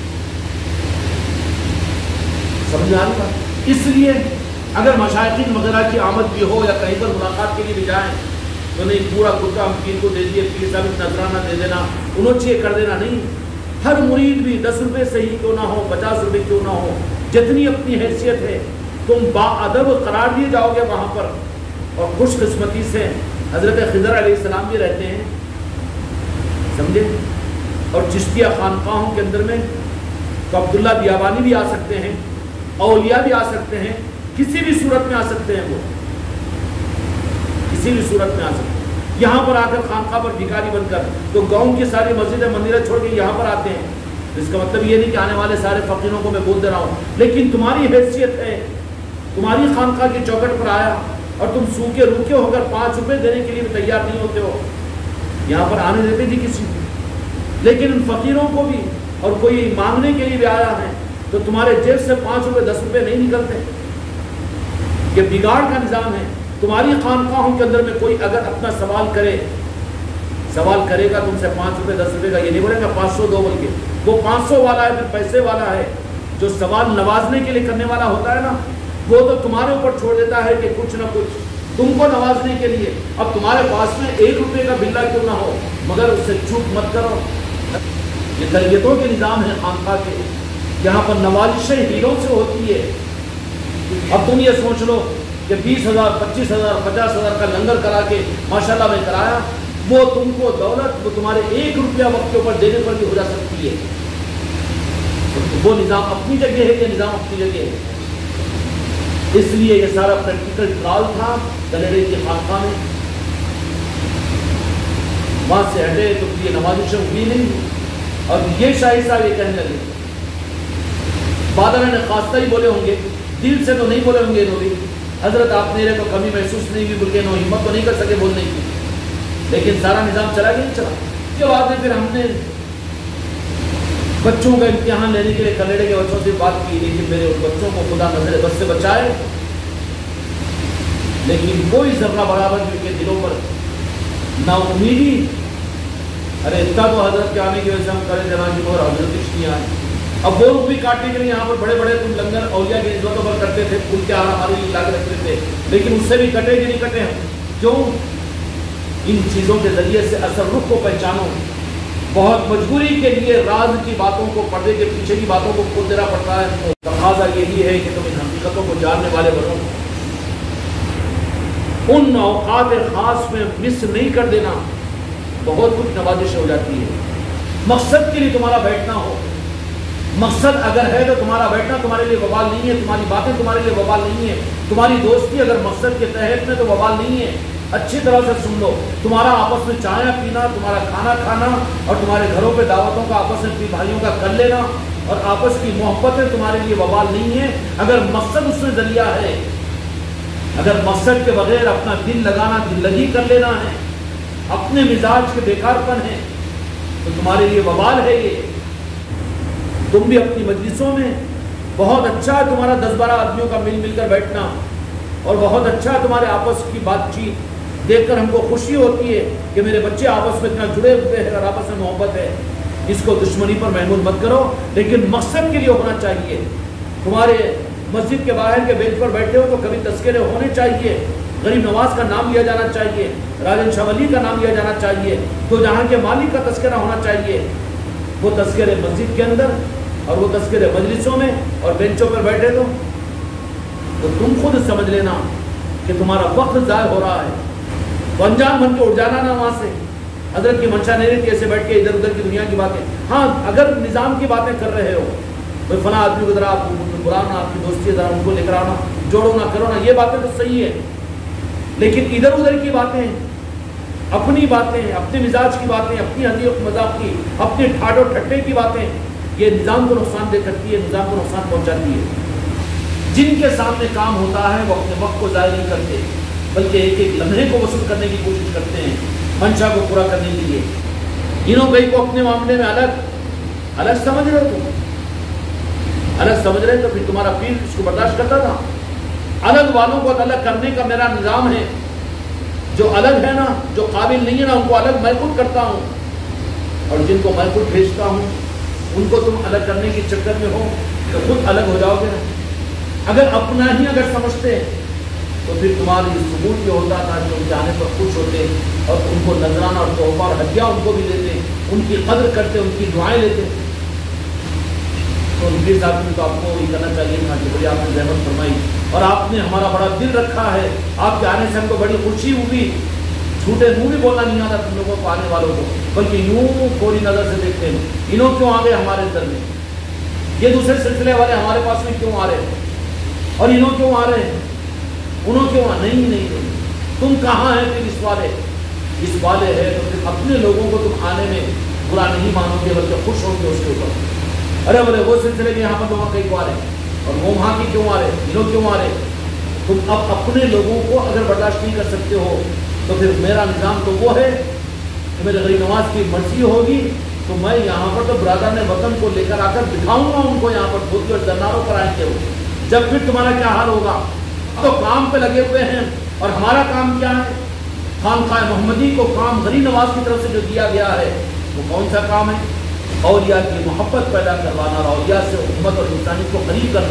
سمجھ آ رہا؟ اس لیے اگر مشائخین وغیرہ کی آمد بھی ہو یا کہیں پر ملاقات کے لیے بھی جائیں تو نہیں پورا خطہ ہم پیر کو دے دیے، پیر صاحب نذرانہ دے دینا، انہوں چیئے کر دینا. نہیں، ہر مرید بھی دس روپے سے ہی کیوں نہ ہو، پچاس روپے کیوں نہ ہو، جتنی اپنی حیثیت ہے تم با ادب قرار دیے جاؤ گے وہاں پر. اور خوش قسمتی سے حضرت خضر علیہ السلام بھی رہتے ہیں، سمجھے. اور چشتیہ خانقاہوں کے اندر میں تو عبداللہ بیابانی بھی آ سکتے ہیں، اولیاء بھی آ سکتے ہیں، کسی بھی صورت میں آ سکتے ہیں، وہ کسی بھی صورت میں آ سکتے ہیں. یہاں پر آ کر خانقاہ پر بھکاری بن کر تو گاؤں کی ساری مسجدیں مندریں چھوڑ کے یہاں پر آتے ہیں. اس کا مطلب یہ نہیں کہ آنے والے سارے فقیروں کو میں بول دے رہا ہوں، لیکن تمہاری حیثیت ہے، تمہاری خانقاہ کی چوکھٹ پر آیا اور تم سوکھے روکے ہو کر پانچ روپے دینے کے لیے بھی تیار نہیں ہوتے ہو، یہاں پر آنے دیتے جی کسی کو. لیکن ان فقیروں کو بھی اور کوئی مانگنے کے لیے بھی آیا ہے تو تمہارے جیب سے پانچ روپے دس روپے نہیں نکلتے. یہ بگاڑ کا نظام ہے. تمہاری خانقاہوں کے اندر میں کوئی اگر اپنا سوال کرے، سوال کرے گا تم سے پانچ روپے دس روپے کا، یہ نہیں بولے گا پانچ سو دو بول کے، وہ پانچ سو والا ہے، پھر پیسے والا ہے. جو سوال نوازنے کے لیے کرنے والا ہوتا ہے نا، وہ تو تمہارے اوپر چھوڑ دیتا ہے کہ کچھ نہ کچھ تم کو نوازنے کے لیے. اب تمہارے پاس میں ایک روپے کا بلا کیوں نہ ہو مگر اس سے چوک مت کرو. یہ تربیتوں کے نظام ہے خانقاہ کے، یہاں پر نوازشیں ہیروں سے ہوتی ہے. اب تم یہ سوچ لو کہ بیس ہزار پچیس ہزار پچاس ہزار کا لنگر کرا کے ماشاءاللہ میں کرایا، وہ تم کو دولت وہ تمہارے ایک روپیہ وقت کے اوپر دینے پر بھی ہو جا سکتی ہے. وہ نظام اپنی جگہ ہے، یہ نظام اپنی جگہ ہے. اس لیے یہ سارا پریکٹیکل ٹرال تھا کلیڑے کی خانقاہ میں. وہاں سے ہٹے تو یہ نوازشیں ہوئی نہیں. اور یہ شاہی صاحب یہ کہنے لگے، بادل نے خاصہ ہی بولے ہوں گے، دل سے تو نہیں بولے ہوں گے انہوں بھی، حضرت آپ میرے کو کمی محسوس نہیں ہوئی بلکہ انہوں ہمت تو نہیں کر سکے بولنے کی. لیکن سارا نظام چلا گیا نہیں چلا. اس کے بعد میں پھر ہم نے بچوں کا امتحان لینے کے لیے کلیڑے کے بچوں سے بات کی، لیکن میرے ان بچوں کو خدا نظر بس سے بچائے. لیکن کوئی ذرہ برابر ان کے دلوں پر نہ امیدی. ارے اتنا تو حضرت کے آنے کی وجہ سے ہم کرے دینا کہ اور حضرت کشتی آئے. اب وہ روپی کاٹنے کے لیے یہاں پر بڑے بڑے تم لنگر اولیاء کی نسبتوں پر کرتے تھے، پھول کے آرام ہمارے لیے لا کے رکھتے تھے، لیکن اس سے بھی کٹے کہ نہیں کٹے ہم. کیوں؟ ان چیزوں کے ذریعے سے اثر رخ کو پہچانو. بہت مجبوری کے لیے راز کی باتوں کو، پردے کے پیچھے کی باتوں کو کھول دینا پڑتا ہے. تقاضا یہی ہے کہ تم ان حقیقتوں کو جاننے والے بنو. ان اوقات خاص میں مس نہیں کر دینا. بہت کچھ نوازش ہو جاتی ہے. مقصد کے لیے تمہارا بیٹھنا ہو. مقصد اگر ہے تو تمہارا بیٹھنا تمہارے لیے وبال نہیں ہے، تمہاری باتیں تمہارے لیے وبال نہیں ہے، تمہاری دوستی اگر مقصد کے تحت میں تو وبال نہیں ہے. اچھی طرح سے سن لو، تمہارا آپس میں چائے پینا، تمہارا کھانا کھانا اور تمہارے گھروں پہ دعوتوں کا آپس میں بھائیوں کا کر لینا اور آپس کی محبتیں تمہارے لیے وبال نہیں ہے اگر مقصد اس میں ذریعہ ہے. اگر مقصد کے بغیر اپنا دل لگانا، دل لگی کر لینا ہے، اپنے مزاج کے بیکار پن ہے تو تمہارے لیے وبال ہے. یہ تم بھی اپنی مجلسوں میں بہت اچھا ہے تمہارا دس بارہ آدمیوں کا مل مل کر بیٹھنا اور بہت اچھا ہے تمہارے آپس کی بات چیت دیکھ کر ہم کو خوشی ہوتی ہے کہ میرے بچے آپس میں اتنا جڑے ہوئے ہیں اور آپس میں محبت ہے. اس کو دشمنی پر محمول مت کرو، لیکن مقصد کے لیے ہونا چاہیے. تمہارے مسجد کے باہر کے بینچ پر بیٹھے ہو تو کبھی تذکرے ہونے چاہیے. غریب نواز کا نام لیا جانا چاہیے، راجن شاہ ولی کا نام لیا جانا چاہیے، تو جہاں کے مالک کا تذکرہ ہونا چاہیے. وہ تذکرے مسجد کے اندر اور وہ تذکرے مجلسوں میں اور بینچوں پر بیٹھے تو تو تم خود سمجھ لینا کہ تمہارا وقت ضائع ہو رہا ہے. تو انجان بن کے اٹھ جانا نا وہاں سے. حضرت کی منشا نہیں رہتی ایسے بیٹھ کے ادھر ادھر کی دنیا کی باتیں. ہاں اگر نظام کی باتیں کر رہے ہو، کوئی فلاں آدمی کو ذرا آپ بلانا، آپ کی دوستی ذرا ان کو لے کر آنا، جوڑو نہ کرو نا، یہ باتیں تو صحیح ہے. لیکن ادھر ادھر کی باتیں، اپنی باتیں، اپنے مزاج کی باتیں، اپنی ہنسی مذاق کی، اپنے ٹھاٹو ٹھٹے کی باتیں، یہ نظام کو نقصان دہ کرتی ہے، نظام کو نقصان پہنچاتی ہے. جن کے سامنے کام ہوتا ہے وہ اپنے وقت کو ضائع نہیں کرتے بلکہ ایک ایک لمحے کو وصول کرنے کی کوشش کرتے ہیں منشا کو پورا کرنے کے لیے. انہوں کئی کو اپنے معاملے میں الگ الگ سمجھ رہے ہو، تم الگ سمجھ رہے تو پھر تمہارا پیر اس کو برداشت کرتا تھا. الگ والوں کو الگ کرنے کا میرا نظام ہے. جو الگ ہے نا، جو قابل نہیں ہے نا، ان کو الگ میں خود کرتا ہوں، اور جن کو میں خود بھیجتا ہوں ان کو تم الگ کرنے کے چکر میں ہو تو خود الگ ہو جاؤ گے نا. اگر اپنا ہی اگر سمجھتے تو پھر تمہاری ثبوت یہ ہوتا تھا کہ ان کے آنے پر خوش ہوتے اور ان کو نذرانہ اور تحفہ اور ہدیہ ان کو بھی دیتے، ان کی قدر کرتے، ان کی دعائیں لیتے. تو انگریز صاحب نے تو آپ کو یہ کرنا چاہیے تھا کہ بڑی آپ نے زحمت فرمائی اور آپ نے ہمارا بڑا دل رکھا ہے. آپ کے آنے سے ہم کو بڑی خوشی ہوئی. جھوٹے منہ بھی بولنا نہیں آتا تم لوگوں کو، آنے والوں کو، بلکہ یوں کوری نظر سے دیکھتے ہیں انہوں کیوں آ گئے ہمارے اندر میں، یہ دوسرے سلسلے والے ہمارے پاس میں کیوں آ رہے ہیں اور انہوں کیوں آ رہے ہیں، انہوں کیوں آ نہیں نہیں نہیں تم کہاں ہیں پھر اس والے اس والے ہے تو پھر اپنے لوگوں کو تم آنے میں برا نہیں مانو گے بلکہ خوش ہوں گے اس کے اوپر. ارے بولے وہ سلسلے کے یہاں پر تو وہاں کہیں کو آ رہے ہیں اور وہ وہاں کی کیوں آ رہے ہیں، انہوں کیوں آ رہے ہیں. تم اب اپنے لوگوں کو اگر برداشت نہیں کر سکتے ہو تو پھر میرا نظام تو وہ ہے کہ میرے غریب نواز کی مرضی ہوگی تو میں یہاں پر تو برادر نے وطن کو لے کر آ کر بٹھاؤں گا ان کو یہاں پر دھوتی اور درناروں پر آئیں گے وہ. جب پھر تمہارا کیا حال ہوگا. تو کام پہ لگے ہوئے ہیں اور ہمارا کام کیا ہے، خانقاہ محمدی کو کام غریب نواز کی طرف سے جو دیا گیا ہے وہ کون سا کام ہے، اولیاء کی محبت پیدا کروانا اور اولیاء سے امت اور انسانیت کو قریب کرنا.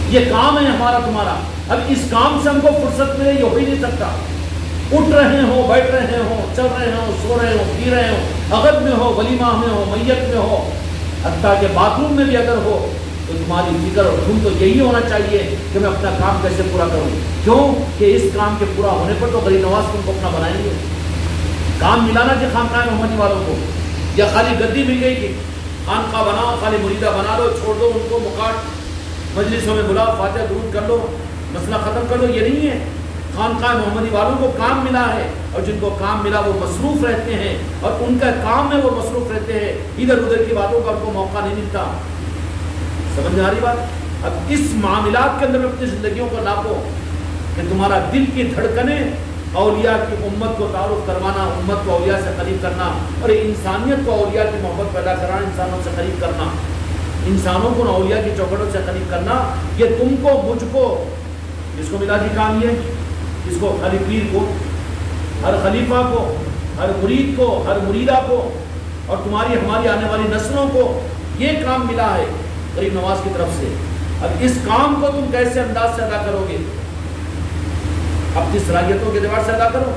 یہ کام ہے ہمارا تمہارا. اب اس کام سے ہم کو فرصت ملے یہ ہو ہی نہیں سکتا. اٹھ رہے ہو, بیٹھ رہے ہو, چل رہے ہو, سو رہے ہو, پی رہے ہو, عقد میں ہو, ولیمہ میں ہو, میت میں ہو, حتیٰ کہ باتھ روم میں بھی اگر ہو تو تمہاری فکر اور دھن تو یہی ہونا چاہیے کہ میں اپنا کام کیسے پورا کروں. کیوں کہ اس کام کے پورا ہونے پر تو غریب نواز تم کو اپنا بنائیں گے. کام ملانا کہ خانقاہ محمدی والوں کو, یا خالی گدی مل گئی کہ خانقاہ بناؤ, خالی مریدہ بنا لو, چھوڑ دو ان کو, مکاٹ مجلسوں میں بلاؤ, فاتحہ درود کر لو, مسئلہ ختم کر دو. یہ نہیں ہے. خانقاہ محمدی والوں کو کام ملا ہے, اور جن کو کام ملا وہ مصروف رہتے ہیں, اور ان کا کام میں وہ مصروف رہتے ہیں. ادھر ادھر کی باتوں کا ان کو موقع نہیں ملتا. سمجھ میں آ رہی بات؟ اب اس معاملات کے اندر اپنی زندگیوں کو ناپو کہ تمہارا دل کی دھڑکنیں اولیاء کی امت کو تعارف کروانا, امت کو اولیاء سے قریب کرنا, اور انسانیت کو اولیاء کی محبت پیدا کرانا, انسانوں سے قریب کرنا, انسانوں کو اولیاء کی چوکھٹوں سے قریب کرنا. یہ تم کو, مجھ کو, جس کو ملا جی کام یہ, اس کو ہر پیر کو, ہر خلیفہ کو, ہر مرید کو, ہر مریدہ کو, اور تمہاری ہماری آنے والی نسلوں کو یہ کام ملا ہے غریب نواز کی طرف سے. اب اس کام کو تم کیسے انداز سے ادا کرو گے؟ اپنی صلاحیتوں کے اعتبار سے ادا کرو.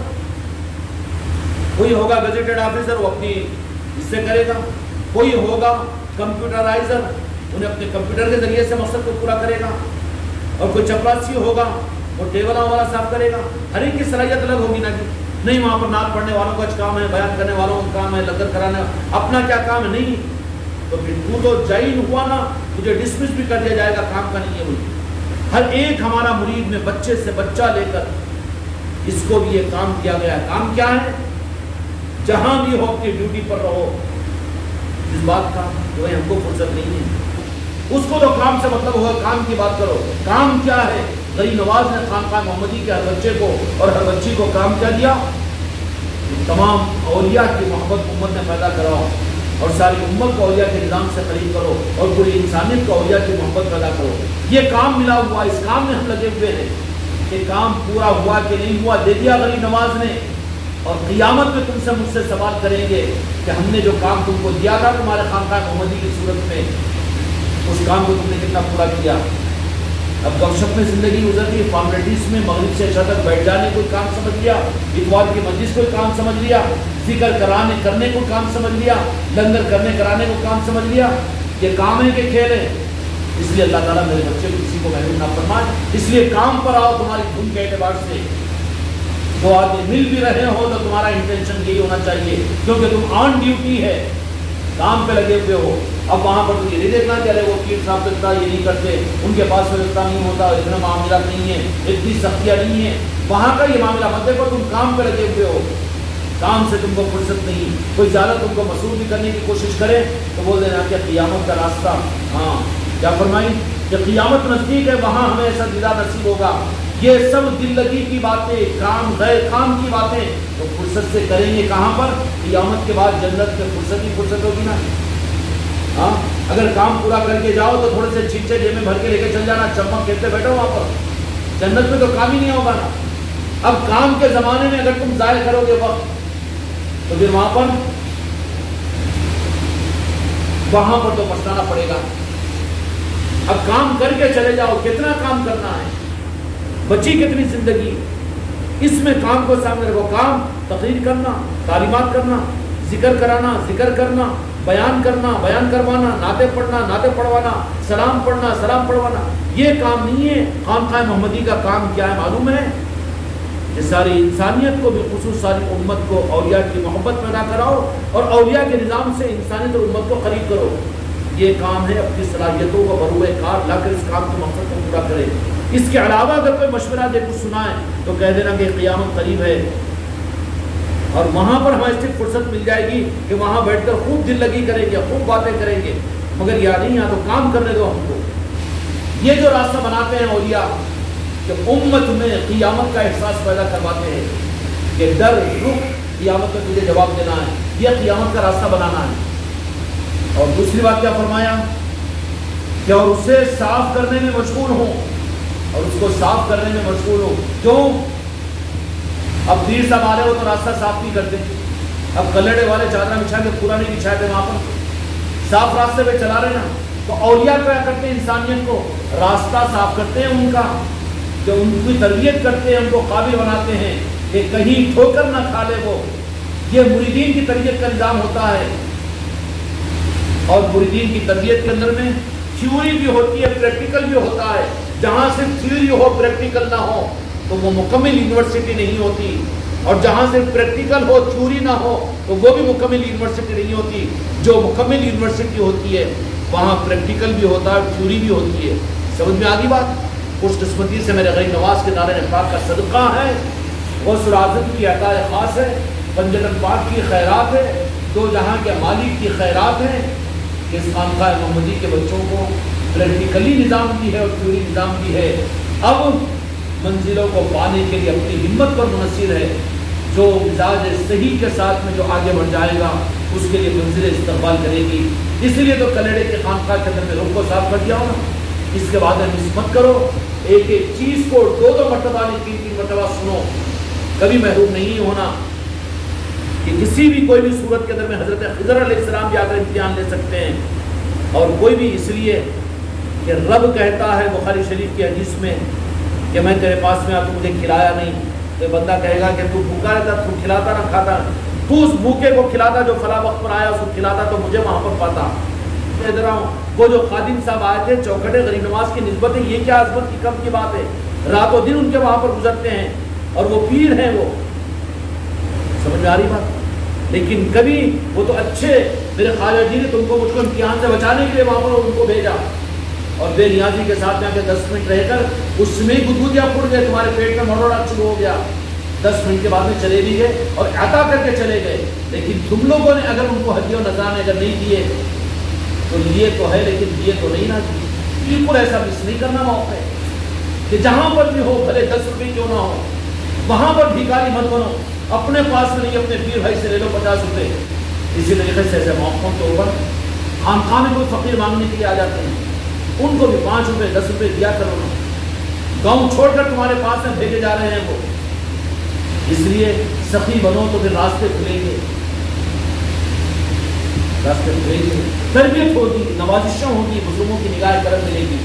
کوئی ہوگا گزیٹڈ آفیسر, وہ اپنی اس سے کرے گا. کوئی ہوگا کمپیوٹرائزر, انہیں اپنے کمپیوٹر کے ذریعے سے مقصد کو پورا کرے گا. اور کوئی چپراسی ہوگا, وہ ٹیبل والا صاف کرے گا. ہر ایک کی صلاحیت الگ ہوگی نا. کہ نہیں وہاں پر نعت پڑھنے والوں کا کام ہے, بیان کرنے والوں کا کام ہے, لنگر کرانے, اپنا کیا کام ہے؟ نہیں. تو پھر تو تو جائن ہوا نا, تجھے ڈسمس بھی کر دیا جائے گا, کام کا نہیں ہے. وہ ہر ایک ہمارا مرید میں بچے سے بچہ لے کر اس کو بھی یہ کام دیا گیا ہے. کام کیا ہے؟ جہاں بھی ہو اپنی ڈیوٹی پر رہو. اس بات کا جو ہے ہم کو فرصت نہیں ہے. اس کو تو کام سے مطلب ہوگا, کام کی بات کرو. کام کیا ہے؟ غریب نواز نے خانقاہ محمدی کے ہر بچے کو اور ہر بچی کو کام کیا دیا؟ تمام اولیاء کی محبت امت نے پیدا کراؤ, اور ساری امت کو اولیاء کے نظام سے قریب کرو, اور پوری انسانیت کو اولیاء کی محبت پیدا کرو. یہ کام ملا ہوا, اس کام میں ہم لگے ہوئے ہیں. یہ کام پورا ہوا کہ نہیں ہوا, دے دیا غریب نواز نے, اور قیامت میں تم سے مجھ سے سوال کریں گے کہ ہم نے جو کام تم کو دیا تھا تمہارے خانقاہ محمدی کی صورت میں, اس کام کو تم نے کتنا پورا کیا. اب گپ شپ میں زندگی گزرتی, فارمیلٹیز میں مغرب سے عشاء تک بیٹھ جانے کو کام سمجھ لیا, اتوار کی مجلس کو کام سمجھ لیا, ذکر کرانے کرنے کو کام سمجھ لیا, لنگر کرنے کرانے کو کام سمجھ لیا. یہ کام ہے کہ کھیل ہے؟ اس لیے اللہ تعالیٰ میرے بچے کو کسی کو محروم نہ فرمائے. اس لیے کام پر آؤ تمہاری دھن کے اعتبار سے. دو آدمی مل بھی رہے ہو تو تمہارا انٹینشن یہی ہونا چاہیے, کیونکہ تم آن ڈیوٹی ہے, کام پہ لگے ہوئے ہو. اب وہاں پر تو یہ نہیں دیکھنا کہ ارے وہ پیر صاحب اتنا یہ نہیں کرتے, ان کے پاس میں اتنا نہیں ہوتا, اتنا معاملات نہیں ہے, اتنی سختیاں نہیں ہیں. وہاں کا یہ معاملہ مت دیکھو, تم کام پہ لگے ہوئے ہو, کام سے تم کو فرصت نہیں. کوئی زیادہ تم کو مصروف بھی کرنے کی کوشش کرے تو بول دینا کہ قیامت کا راستہ, ہاں کیا فرمائی کہ قیامت نزدیک ہے, وہاں ہمیں ایسا دیدار نصیب ہوگا. یہ سب دل لگی کی باتیں, کام غیر کام کی باتیں تو فرصت سے کریں گے کہاں پر؟ قیامت کے بعد جنت میں فرصت ہی فرصت ہوگی نا. ہاں اگر کام پورا کر کے جاؤ تو تھوڑے سے چھینچے جیب میں بھر کے لے کے چل جانا, چمک کھیلتے بیٹھو وہاں پر. جنت میں تو کام ہی نہیں ہوگا نا. اب کام کے زمانے میں اگر تم ضائع کرو گے وقت تو پھر وہاں پر وہاں پر تو پچھتانا پڑے گا. اب کام کر کے چلے جاؤ, کتنا کام کرنا ہے, بچی کتنی زندگی, اس میں کام کو سامنے رکھو. کام تقریر کرنا, تعلیمات کرنا, ذکر کرانا, ذکر کرنا, بیان کرنا, بیان کروانا, نعتیں پڑھنا, نعتیں پڑھوانا, سلام پڑھنا, سلام پڑھوانا, یہ کام نہیں ہے. خانقاہ محمدی کا کام کیا ہے معلوم ہے؟ کہ ساری انسانیت کو, بالخصوص ساری امت کو اولیاء کی محبت پیدا کراؤ, اور اولیاء کے نظام سے انسانیت اور امت کو قریب کرو. یہ کام ہے اپنی صلاحیتوں کو بروئے کار لا کر اس کام کے مقصد کو پورا کرے. اس کے علاوہ اگر کوئی مشورہ دے, کچھ سنائے تو کہہ دینا کہ قیامت قریب ہے, اور وہاں پر ہمیں اس فرصت مل جائے گی کہ وہاں بیٹھ کر خوب دل لگی کریں گے, خوب باتیں کریں گے. مگر یا نہیں, یہاں تو کام کرنے دو ہم کو. یہ جو راستہ بناتے ہیں اولیاء کہ امت میں قیامت کا احساس پیدا کرواتے ہیں کہ ڈر رک, قیامت میں تجھے جواب دینا ہے, یہ قیامت کا راستہ بنانا ہے. اور دوسری بات کیا فرمایا کہ اور اسے صاف کرنے میں مشغول ہوں, اور اس کو صاف کرنے میں مشغول ہوں. کیوں؟ اب پیر صاحب آ رہے ہو تو راستہ صاف نہیں کرتے. اب کلڑے والے چادر بچھا کے پورا نہیں بچھائے تھے وہاں پر, صاف راستے پہ چلا رہے نا. تو اولیاء کیا کرتے ہیں؟ انسانیت کو راستہ صاف کرتے ہیں ان کا، جو ان کی تربیت کرتے ہیں، ان کو قابل بناتے ہیں کہ کہیں ٹھوکر نہ کھا لے وہ. یہ مریدین کی تربیت کا نظام ہوتا ہے. اور مریدین کی تربیت کے اندر میں تھیوری بھی ہوتی ہے، پریکٹیکل بھی ہوتا ہے. جہاں صرف تھیوری ہو پریکٹیکل نہ ہو تو وہ مکمل یونیورسٹی نہیں ہوتی، اور جہاں صرف پریکٹیکل ہو تھیوری نہ ہو تو وہ بھی مکمل یونیورسٹی نہیں ہوتی. جو مکمل یونیورسٹی ہوتی ہے وہاں پریکٹیکل بھی ہوتا ہے، تھیوری بھی ہوتی ہے. سمجھ میں آگی بات؟ خوش قسمتی سے میرے غریب نواز کے نعرہ پاک کا صدقہ ہے، غوث اعظم کی عطا خاص ہے، پنجتن پاک کی خیرات ہے، دو جہاں کے مالک کی خیرات ہے کہ اس خانقاہ محمدی کے بچوں کو پریکٹیکلی نظام بھی ہے اور تھیوری نظام بھی ہے. اب منزلوں کو پانے کے لیے اپنی ہمت پر منحصر ہے. جو مزاج صحیح کے ساتھ میں جو آگے بڑھ جائے گا اس کے لیے منزل استقبال کرے گی. اس لیے تو کلیڑے کے خانقاہ کے اندر میں رخ کو صاف کر دیا ہوں نا. اس کے بعد میں مس مت کرو، ایک ایک چیز کو دو دو مرتبہ نہیں تین تین مرتبہ سنو. کبھی محروم نہیں ہونا کہ کسی بھی کوئی بھی صورت کے اندر میں حضرت خضر علیہ السلام بھی آ کر امتحان لے سکتے ہیں. اور کوئی بھی اس لیے کہ رب کہتا ہے بخاری شریف کی حدیث میں کہ میں تیرے پاس میں آ تو مجھے کھلایا نہیں. تو بندہ کہے گا کہ تو بھوکا رہتا، تو کھلاتا نہ کھاتا، تو اس بھوکے کو کھلاتا جو فلاں وقت پر آیا اس کو کھلاتا تو مجھے وہاں پر پاتا. میں ادھر آؤں، وہ جو خادم صاحب آئے تھے چوکھٹے غریب نواز کی نسبت ہے، یہ کیا عظمت کی کم کی بات ہے. رات و دن ان کے وہاں پر گزرتے ہیں اور وہ پیر ہیں. وہ سمجھ میں آ رہی بات؟ لیکن کبھی وہ تو اچھے میرے خواجہ جی نے تم کو مجھ کو امتحان سے بچانے کے لیے وہاں پر ان کو بھیجا، اور بے نیازی کے ساتھ میں آ کے دس منٹ رہ کر اس میں گدگدیاں پھوٹ گئے، تمہارے پیٹ میں مروڑا شروع ہو گیا. دس منٹ کے بعد میں چلے بھی گئے اور عطا کر کے چلے گئے. لیکن تم لوگوں نے اگر ان کو ہدیہ و نذرانے اگر نہیں دیے تو لیے تو ہے لیکن دیے تو نہیں نہ دیے. بالکل ایسا مس نہیں کرنا موقع ہے کہ جہاں پر بھی ہو بھلے دس روپئے کیوں نہ ہو وہاں پر بھیکاری مت بنو. اپنے پاس میں نہیں اپنے پیر بھائی سے لے لو پچاس روپے. اسی طریقے سے ایسے موقعوں کے اوپر خانقاہ میں کوئی فقیر مانگنے کے لیے آ جاتے ہیں، ان کو بھی پانچ روپے دس روپے دیا کرو نا. گاؤں چھوڑ کر تمہارے پاس میں بھیجے جا رہے ہیں وہ. اس لیے سخی بنو تو پھر راستے کھلیں گے، راستے کھلیں گے. تربیت ہوگی، نوازشیں ہوگی، مظلوموں کی نگاہ کرم ملے گی.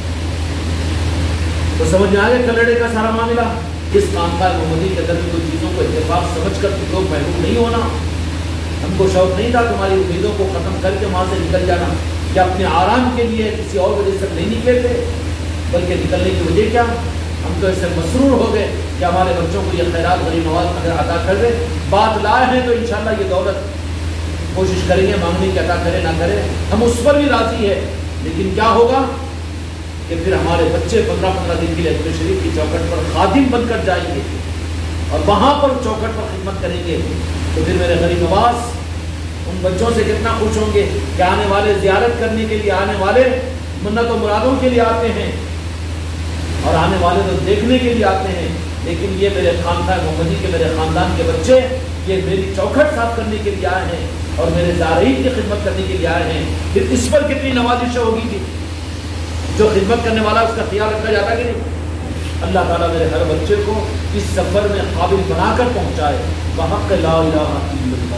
تو سمجھ میں آ گیا کلڑے کا سارا معاملہ. اس خانقاہ محمدی کے اندر کوئی چیزوں کو اتفاق سمجھ کر تم لوگ محروم نہیں ہونا. ہم کو شوق نہیں تھا تمہاری امیدوں کو ختم کر کے وہاں سے نکل جانا، کہ اپنے آرام کے لیے کسی اور وجہ سے نہیں نکلے تھے، بلکہ نکلنے کی وجہ کیا، ہم تو اس سے مسرور ہو گئے کہ ہمارے بچوں کو یہ خیرات غریب نواز اگر ادا کر دے. بات لائے ہیں تو انشاءاللہ یہ دولت کوشش کریں گے مانگنے کی، ادا کرے نہ کرے ہم اس پر بھی راضی ہے. لیکن کیا ہوگا کہ پھر ہمارے بچے پندرہ پندرہ دن کے لیے اجمیر شریف کی چوکھٹ پر خادم بن کر جائیں گے اور وہاں پر چوکھٹ پر خدمت کریں گے. تو پھر میرے غریب نواز ان بچوں سے کتنا خوش ہوں گے کہ آنے والے زیارت کرنے کے لیے، آنے والے منت و مرادوں کے لیے آتے ہیں اور آنے والے تو دیکھنے کے لیے آتے ہیں. لیکن یہ میرے خانقاہ محمدی کے میرے خاندان کے بچے یہ میری چوکھٹ صاف کرنے کے لیے آئے ہیں اور میرے زائرین کی خدمت کرنے کے لیے آئے ہیں. پھر اس پر کتنی نوازشیں ہوگی کہ جو خدمت کرنے والا اس کا خیال رکھا جاتا کہ نہیں. اللہ تعالیٰ میرے ہر بچے کو اس سفر میں قابل بنا کر پہنچائے. بحق لا الہ الا اللہ.